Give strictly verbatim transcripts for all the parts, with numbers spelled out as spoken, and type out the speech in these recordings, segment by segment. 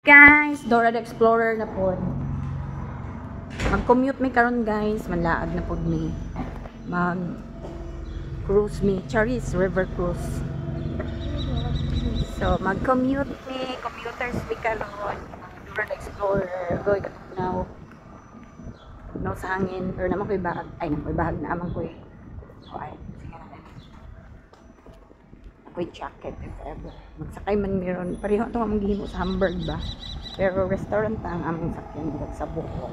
Guys, Dora the Explorer na po. Mag-commute mi karon guys, manlaag na po mi. Mag-cruise mi, Charis River Cruise. So, mag-commute mi, commuters mi karon. Dora the Explorer, going now. No sa hangin, pero naman ko'y bahag. Ay, naman ko'y bahag na amang ko'y. Oh, ay, sige na. Ako'y jacket if ever. Magsakay man meron. Pareho ito ang gihimo sa Hamburg ba? Pero restaurant ang aming sakyan sa Bohol.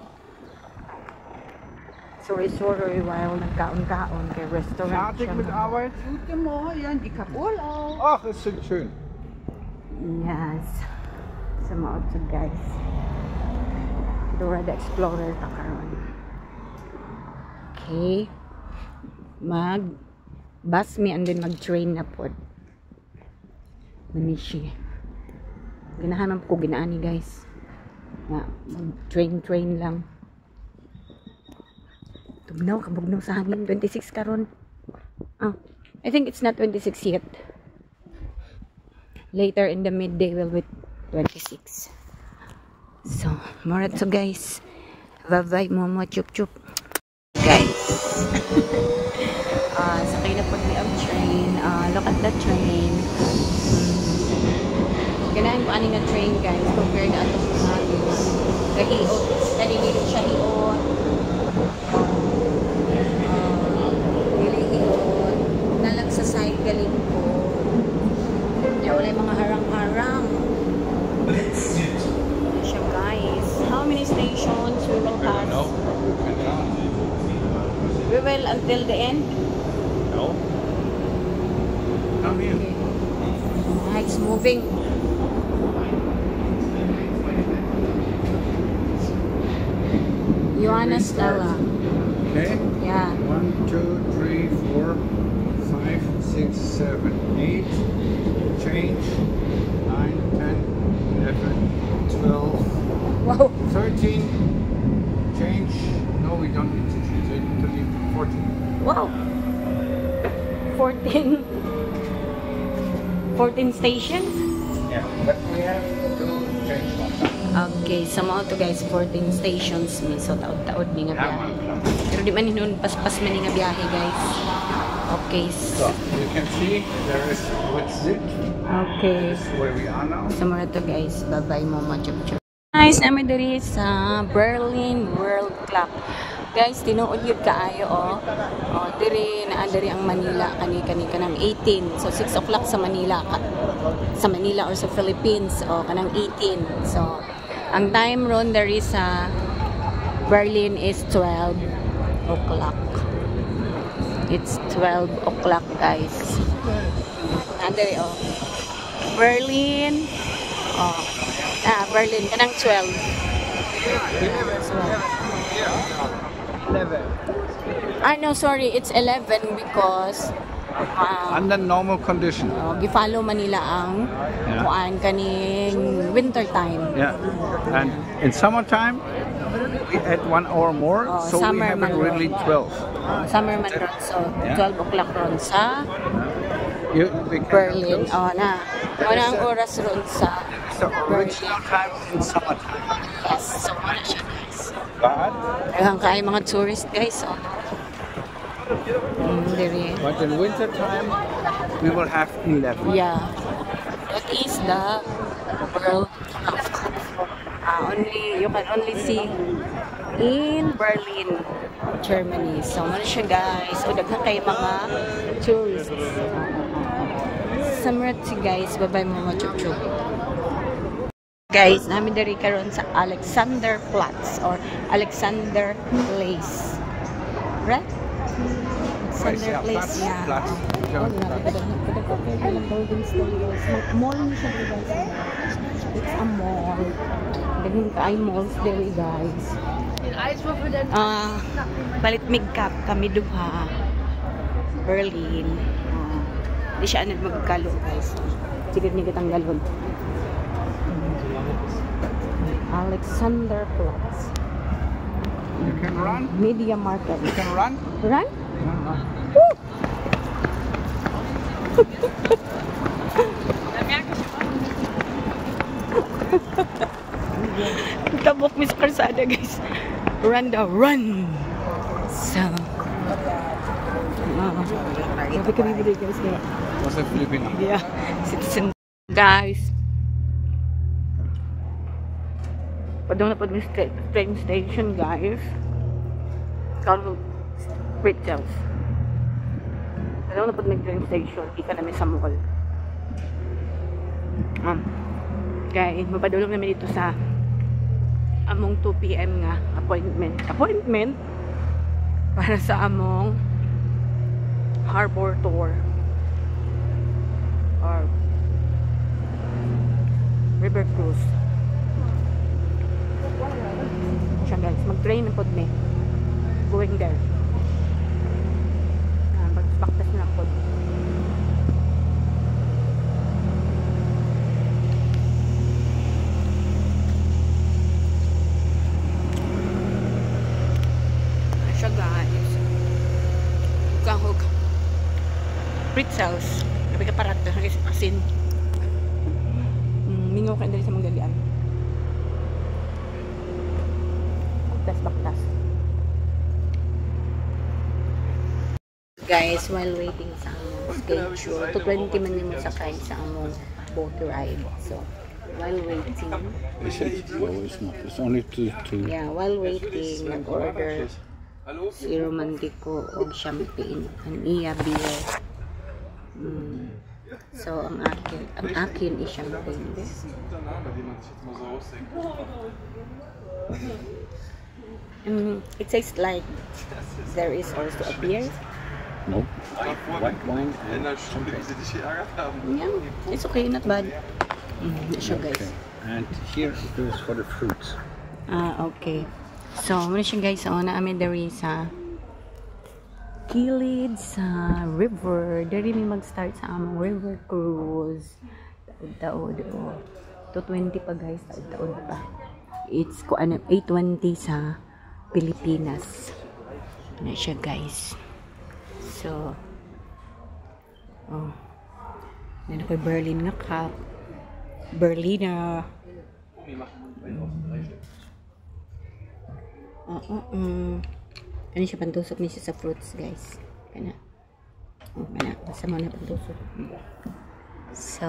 Sorry-sorry while nagkaon-kaon kay restaurant Fertig mit Arbeit? Guten Morgen, ich hab Urlaub. Ach, ist das schön. Yes. Sa mga ito guys. Dora the Explorer ta karon. Okay. Mag bus me and then mag-train na po. Manishi. Ganahan ko ginaani guys. Na mag-train-train lang. Tugnaw, kabugnaw sa hangin. twenty-six karon. Oh, I think it's not twenty-six yet. Later in the midday will be twenty-six. So, more to guys. Bye-bye, momo, chup-chup. Guys. uh, sakay na po ni ang train. Uh, look at the train. Ganahan ko aning nga train guys. Compared na ito sa atin. Kahiot. Kanilito siya hiot. Nilihiot. Nalang sa side galing ko. Kaya wala yung mga harang-harang. Siya guys. How many stations we will pass? We will until the end? No. Come here. Okay. Ah, it's moving. Joanna Stella. Okay. Yeah. One, two, three, four, five, six, seven, eight. Change. Nine, ten, eleven, twelve, Wow. thirteen. Change. No, we don't need to change it. fourteen. Wow. fourteen. fourteen stations? Yeah, but we have to change one time. Okay, sa mga to guys, fourteen stations mi. So, taod-taod ni nga biyahe. Pero di man nun, pas-pas man ni nga biyahe guys. Okay. So, you can see there is what's it. Okay. This is where we are now. Sa mga to guys, bye-bye mama, chup-chup. Guys, namin diri sa Berlin World Clock. Guys, tinuod yun kaayo oh. Oh, diri na diri ang Manila kani kani kanang eighteen. So six o'clock sa Manila ka, sa Manila or sa Philippines oh kanang eighteen. So ang time ron diri sa Berlin is twelve o'clock. It's twelve o'clock guys. Andiri oh. Berlin oh. Ah, Berlin kanang twelve. eleven. Ah, no, sorry. It's eleven because uh, Under normal condition. uh, gifalo Manila ang Yeah. kuan kaning winter time. Yeah. And in summertime, we add one hour more, Oh, so we summer have it man really ron. twelve. Uh, summer man ron. So, Yeah. twelve o'clock ron sa You, we can Berlin. close. Oh, na. Wala ang oras ron sa So original time in summertime. yes. So, wala siya guys. But, Daghang kaay mga tourist guys. Oh. Mm, diri. but in winter time, we will have eleven. Yeah. That is the World Cup. Uh, only, you can only see in Berlin, Germany. So, ano siya guys. So, daghang kayo mga tourists. Samarat si guys. Bye-bye mga chup-chup. Guys, namin dari karon sa Alexander Platz or Alexander Place. Right? Alexander Yeah, Place. Platz, Yeah. Platz. Oh, grabe. Kadang-kadang ng buildings na guys. Mall ni siya guys. It's a mall. Daghang kaay malls diri guys. Ah, balit migkap kami duha. Berlin. Ah, di siya anad magkalo guys. Sigad ni kitang galon. Alexander Platz. You can run. Media Market. You can run. Run? No, no. Woo! Tabok mi sa karsada, guys. Run the run! So, uh, sabi ka bibili, guys. Kaya, Was a Filipino. yeah, citizen, guys. Padong na po yung train station, guys. Carlo Pretzels. Padong na po yung train station. Ika namin sa mall. Um, guys, mapadulong namin dito sa among two p m nga appointment. Appointment para sa among harbor tour or river cruise. Siya guys, mag-train na po me. Going there. Ah, Mag-baktas na po. Siya guys. Hukang-huk. Pretzels. Gabi ka parat. Asin. Mm, mingaw ka dali sa mga galian. Baktas. Guys, while waiting sa among schedule, to twenty man yung sakay sa among boat ride. So, while waiting, Is it? No, it's not. It's only two. two. yeah, while waiting, nag-order si Romantico og champagne, ang iya beer. Mm. So, ang akin, ang akin is champagne. Mm, it tastes like there is also a beer. No. White wine and champagne. Yeah, it's okay, not bad. Mm, siya guys. Okay. And here it is for the fruits. Ah, okay. So, muna siya guys. So, naamin dari sa kilid sa river. Dari may mag-start sa among river cruise. Taod-taod. Oh. two twenty pa guys. Taod-taod pa. It's ko ano, eight twenty sa Pilipinas. Ano siya guys. So, oh. Yan ako Berlin nga cup. Berliner. Uh, uh, uh. Ano siya, pantusok niya siya sa fruits, guys. Kana. Oh, kana. Basta mo na pantusok. So,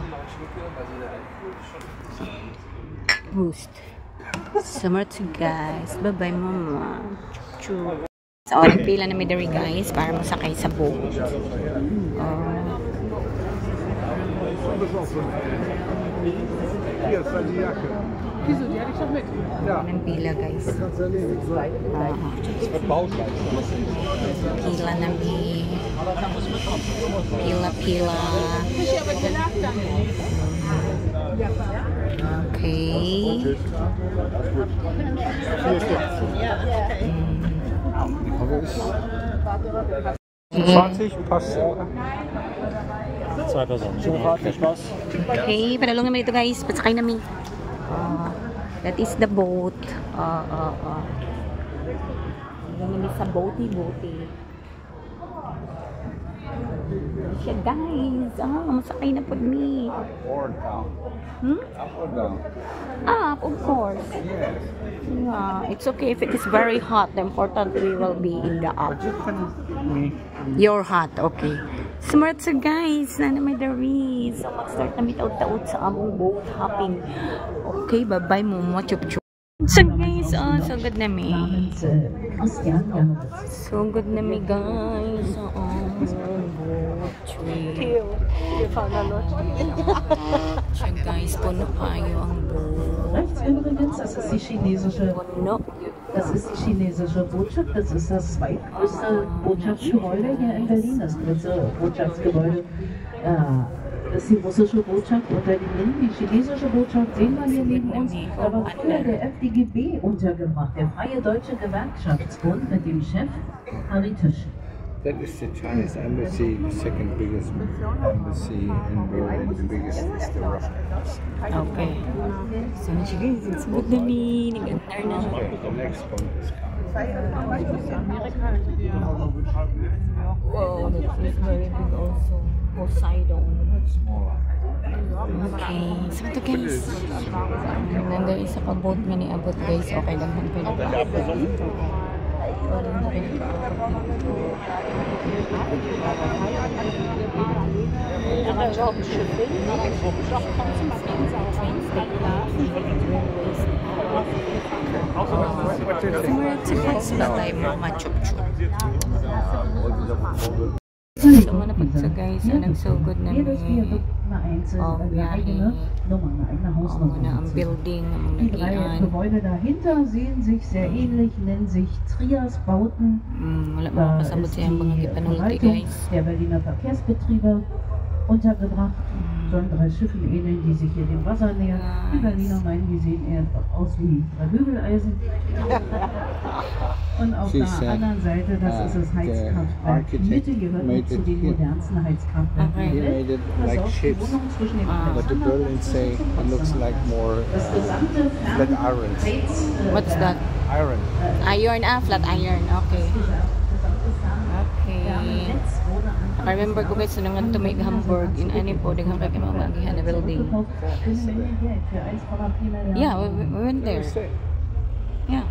boost. Summer to guys. Bye-bye, mama. Choo. So, pila na midari, guys, para masakay sa boat. Oh. Wieso, die hatte ich doch mit. Ja. Ng pila guys. Das kannst du erleben. Uh, pila na mi. Pila pila. Okay. zwanzig passt. Zwei Personen. Super, viel Spaß. Okay, padalong naman ito guys. Patsakay namin. Uh, that is the boat. Uh, uh, uh. Hanggang namin sa boaty-boaty. Siya guys. Ah, masakay na po ni. Up or down? Hmm? Up or down? Up, of course. Yes. Yeah, it's okay if it is very hot. The important we will be in the up. But you can me. You're hot, okay. Smart sa guys. Nana may daris. So, mag-start na mitaw-taot sa among boat hopping. Okay, bye-bye mo mo. Chup-chup. So guys, oh, so good na me. So good na me guys. Oh, boat trip. So guys, puno kayo ang boat. Rechts übrigens, das ist die chinesische, Puno. das ist die chinesische Botschaft. Das ist das zweitgrößte Botschaftsgebäude hier in Berlin, das größte Botschaftsgebäude. Ja, das ist die russische Botschaft unter den Linden. Die chinesische Botschaft sehen wir hier neben uns. Da war früher der F D G B untergebracht, der Freie Deutsche Gewerkschaftsbund mit dem Chef Harry Tisch. That is the Chinese embassy, the second biggest embassy in Berlin. The biggest is the Russian embassy. Okay. So na siya guys, it's good na me. Nag-antar na. Okay, the next one is coming. Wow, that is very big also. Poseidon. Okay, so ito guys. Nanda isa pa boat nga ni abot guys. Okay lang kung pinag-aabot dito. Wala na pinag-aabot dito. Naka-drop shipping. Naka-drop trains. Similarity guys na tayo mga machup-chup. So, manapag sa guys, nagsugod na ni oh, biyahe. Oh, na ang building, ang Die drei nagian. Gebäude dahinter sehen sich sehr ähnlich, nennen sich Trias-Bauten. Mm, wala Da makakasabot ist siya ang mga die gipanulti Verwaltung guys. der Berliner Verkehrsbetriebe untergebracht. Sollen drei Schiffen ähneln, die sich hier dem Wasser nähern. Die Berliner meinen, die sehen eher aus wie drei Bügeleisen. Und auf She der said, anderen Seite, das uh, ist das the Heizkraftwerk architect Mitte, gehört made noch zu it den here. modernsten Heizkraftwerken Okay. He der made Welt. it like Versorgt die ships, Wohnungen zwischen den Ah. but the Berlins say it looks like more Das uh, gesamte flat irons. Heiz, äh, What's that? Iron. Iron, ah, flat iron. Okay. Okay. I remember ko guys, nung tumig Hamburg, in ani po, daghang kay mga magihan na building. Yeah, we, we went there. Yeah.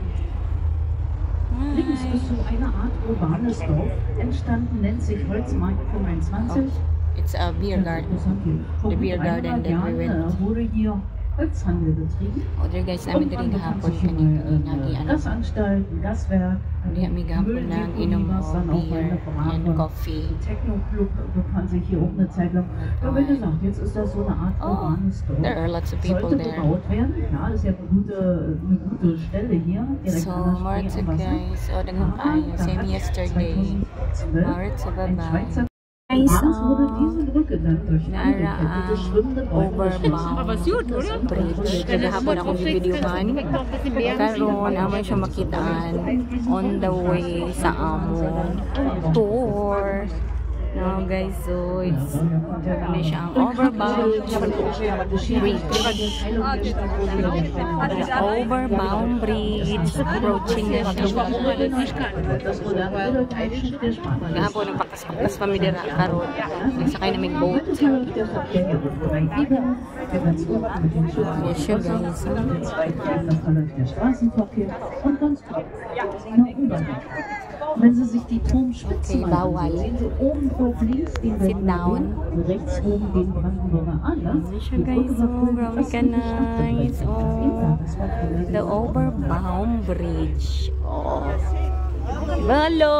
Links ist so eine Art urbanes Dorf entstanden, nennt sich Holzmarkt fünfundzwanzig. It's a beer garden. The beer garden that we went. Jahren wurde hier Holzhandel betrieben. Other guys namin diri gahapon sich hier kanina mal nagi eine ano. Gasanstalt, ein Gaswerk, Hindi kami gahapon nang inom o beer and coffee. Ein Techno-Club befand sich hier oben eine Zeit lang. Ja, wie gesagt, jetzt ist das so eine Art Oh, urbanes Dorf. there are lots of people Sollte there. gebaut werden. Ja, das ist ja eine gute, eine gute Stelle hier, direkt So, an der Spree Martha am Wasser. guys, o daghang kaayo, same yesterday. zweitausendzwölf Martha, ein bye-bye. Schweizer Guys, Abends wurde oh, diese Brücke dann durch nara angekettete ang schwimmende Bäume overbound bridge. Kagahapon akong videohan. Karon, amay siya makitaan on the way sa among tour. No guys, so it's ano siya ang overbound bridge. The overbound bridge approaching na siya. Gahapon ang pakas-pakas pa mi dira karon. Nagsakay na may boat. Yes, siya guys. Wenn Sie sich die Turmspitzen Okay, bawal. ansehen, sehen Sie oben drauf links den Sit Berliner down. Dom, rechts oben den Brandenburger Adler. Siya Die guys, Brücke war oh, früher grabe fast ka nicht nice. gestanden. Oh, Das war früher the overbound bridge. Oh. Balo!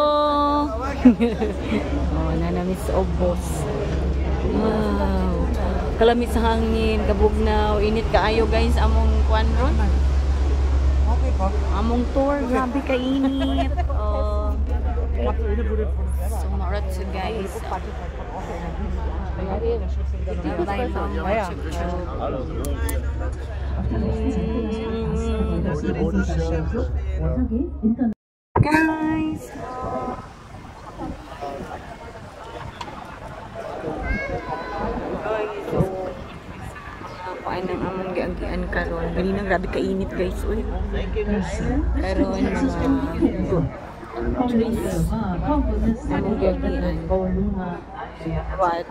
Oh, nanamis obos. Wow. Kalamit sa hangin, kabugnaw, init kaayo guys, among kwan ron. Among tour, grabe ka init. Oh. So, marat siya guys. Bye, mom. Guys! Paano ang among giagian karon? Ganina grabe kainit guys. Uy. Karon mga among giagian. What?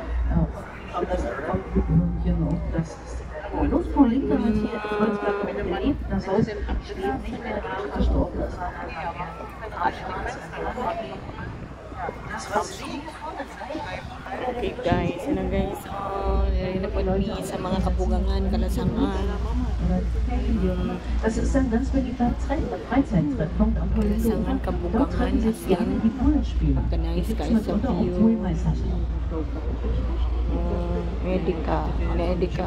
Los Frau Linke hat hier in Kreuzberg gelebt. Das Haus steht nicht mehr da, gestorben ist. Das war sie. Okay guys, ano guys? Oh, napagbi sa mga kabugangan, kalasangan. Das ist ein ganz beliebter Freizeittreffpunkt am Polizei. Kalasangan, Dort kabugangan, treffen sich as gerne in die Ballspieler. pagka-nice Hier guys gibt's sa mitunter auch view. Toy-Meisterschaften. Uh, Edika, ano Edika?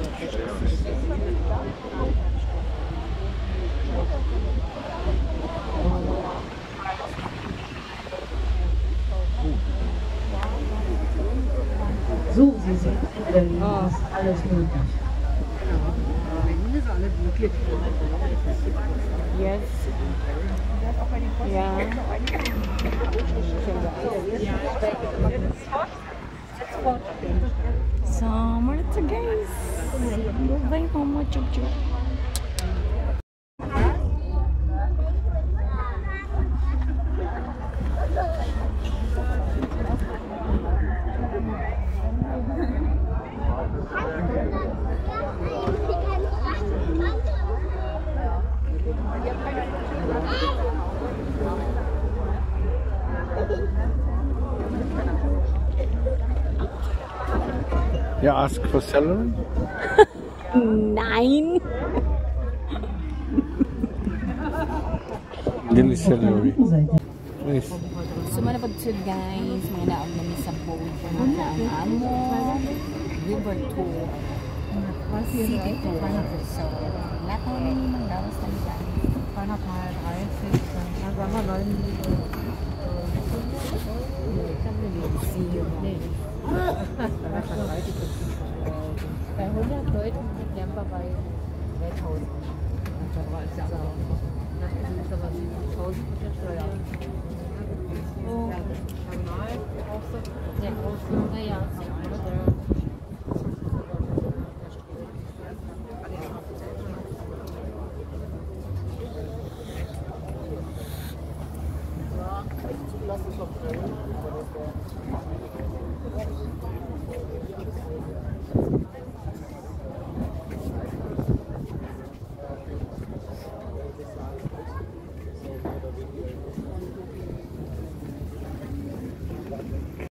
So, Sie sehen, in Berlin Oh. ist alles möglich. Yes. Yeah. So, more to guys. Bye, mama. Chup chup. You ask for salary? Nine. Daily salary. Please. So manapod siya guys, mga naong namin sa boat na ang amo River two City two. So lahat ng namin mga dawas na nila see you